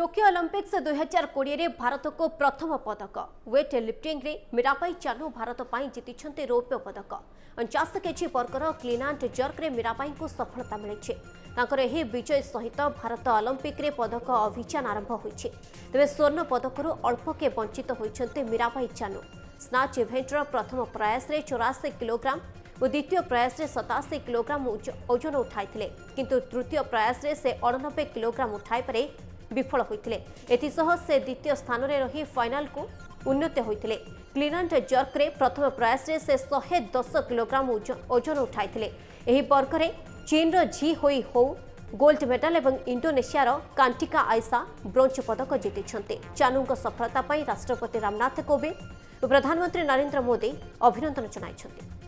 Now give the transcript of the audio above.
Tokyo Olympics 2020 रे भारत को प्रथम पदक वेट लिफ्टिंग रे मीराबाई चानू भारत पाई जीति रौप्य पदक 49 केजी वर्गर क्लीन एंड जर्क रे मीराबाई को सफलता मिली विजय सहित भारत ओलंपिक रे पदक अभियान आरंभ होइछे। तेबे स्वर्ण पदकरू अल्प के वंचित होइछन्ते मीराबाई चानू। स्नाच इवेंटर प्रथम प्रयास रे 84 किलोग्राम और द्वितीय प्रयास रे 87 किलोग्राम ओजन उठाइथिले, किंतु तृतीय प्रयास रे से 98 किलोग्राम उठाई पारे विफल होइथिले। एथिसह से द्वितीय स्थान रे रही फाइनल को उन्नत होइथिले। क्लीन एंड जर्क रे प्रथम प्रयास रे से 110 किलोग्राम ओजन उठाइथिले। एही वर्ग रे चीन रो जी होई हो गोल्ड मेडल एवं इंडोनेशिया रो कांटिका आयसा ब्रोंज पदक जीतिछन्ते। चानूଙ୍କ सफलता पई राष्ट्रपति रामनाथ कोविंद और प्रधानमंत्री नरेंद्र मोदी अभिनंदन जनाइछन्ते।